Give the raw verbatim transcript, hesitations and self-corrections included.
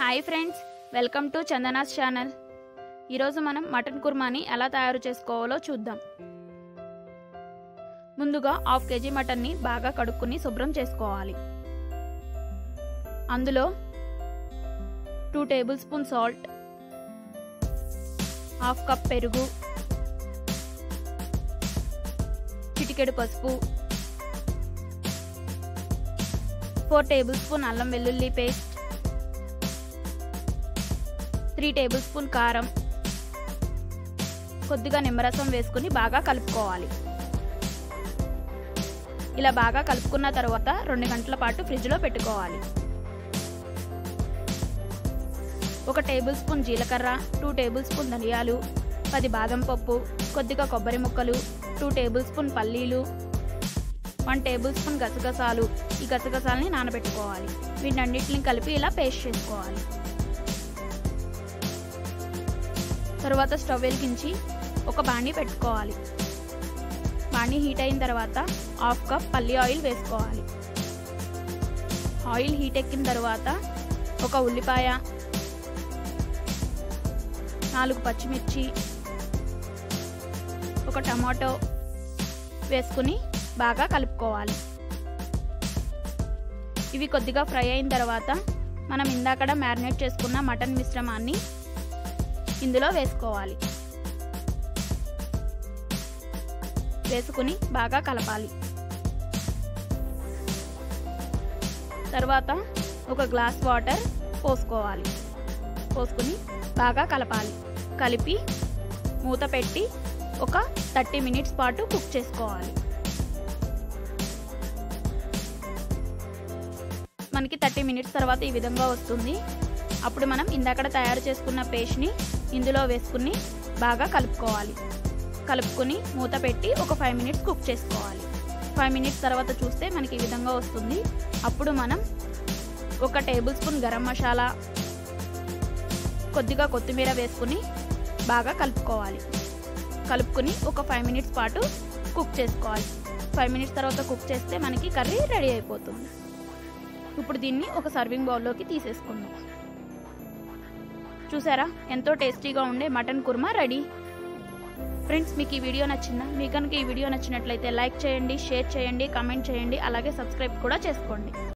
Hi friends, welcome to Chandana's channel. ఈరోజు మనం mutton కుర్మాని ఎలా తయారు చేసుకోవాలో చూద్దాం. ముందుగా హాఫ్ కేజీ మటన్ని బాగా కడుక్కుని శుభ్రం చేసుకోవాలి. అందులో two tablespoon salt, half cup పెరుగు, చిటికెడు పసుపు, ఫోర్ టేబుల్ స్పూన్ అల్లం వెల్లుల్లి పేస్ట్, త్రీ టేబుల్ స్పూన్ కారం, కొద్దిగా నిమ్మరసం వేసుకుని బాగా కలుపుకోవాలి. ఇలా బాగా కలుపుకున్న తర్వాత రెండు గంటల పాటు ఫ్రిడ్జ్లో పెట్టుకోవాలి. ఒక టేబుల్ స్పూన్ జీలకర్ర, టూ టేబుల్ స్పూన్ ధనియాలు, పది బాదం పప్పు, కొద్దిగా కొబ్బరి ముక్కలు, టూ టేబుల్ స్పూన్ పల్లీలు, వన్ టేబుల్ స్పూన్ గసగసాలు. ఈ గసగసాలని నానబెట్టుకోవాలి. వీటన్నిటిని కలిపి ఇలా పేస్ట్ చేసుకోవాలి. తర్వాత స్టవ్ వెలిగించి ఒక బాణీ పెట్టుకోవాలి. బాణీ హీట్ అయిన తర్వాత హాఫ్ కప్ పల్లి ఆయిల్ వేసుకోవాలి. ఆయిల్ హీట్ ఎక్కిన తర్వాత ఒక ఉల్లిపాయ, నాలుగు పచ్చిమిర్చి, ఒక టమాటో వేసుకుని బాగా కలుపుకోవాలి. ఇవి కొద్దిగా ఫ్రై అయిన తర్వాత మనం ఇందాకడ మ్యారినేట్ చేసుకున్న మటన్ మిశ్రమాన్ని ఇందులో వేసుకోవాలి. వేసుకుని బాగా కలపాలి. తర్వాత ఒక గ్లాస్ వాటర్ పోసుకోవాలి. పోసుకుని బాగా కలపాలి. కలిపి మూత పెట్టి ఒక థర్టీ మినిట్స్ పాటు కుక్ చేసుకోవాలి. మనకి థర్టీ మినిట్స్ తర్వాత ఈ విధంగా వస్తుంది. అప్పుడు మనం ఇందాక తయారు చేసుకున్న పేస్ట్ని ఇందులో వేసుకుని బాగా కలుపుకోవాలి. కలుపుకొని మూత పెట్టి ఒక ఫైవ్ మినిట్స్ కుక్ చేసుకోవాలి. ఫైవ్ మినిట్స్ తర్వాత చూస్తే మనకి ఈ విధంగా వస్తుంది. అప్పుడు మనం ఒక టేబుల్ స్పూన్ గరం మసాలా, కొద్దిగా కొత్తిమీర వేసుకుని బాగా కలుపుకోవాలి. కలుపుకొని ఒక ఫైవ్ మినిట్స్ పాటు కుక్ చేసుకోవాలి. ఫైవ్ మినిట్స్ తర్వాత కుక్ చేస్తే మనకి కర్రీ రెడీ అయిపోతుంది. ఇప్పుడు దీన్ని ఒక సర్వింగ్ బౌల్లోకి తీసేసుకుందాం. చూసారా, ఎంతో టేస్టీగా ఉండే మటన్ కుర్మా రెడీ. ఫ్రెండ్స్, మీకు ఈ వీడియో నచ్చిందా? మీకు కనుక ఈ వీడియో నచ్చినట్లయితే లైక్ చేయండి, షేర్ చేయండి, కామెంట్ చేయండి, అలాగే సబ్స్క్రైబ్ కూడా చేసుకోండి.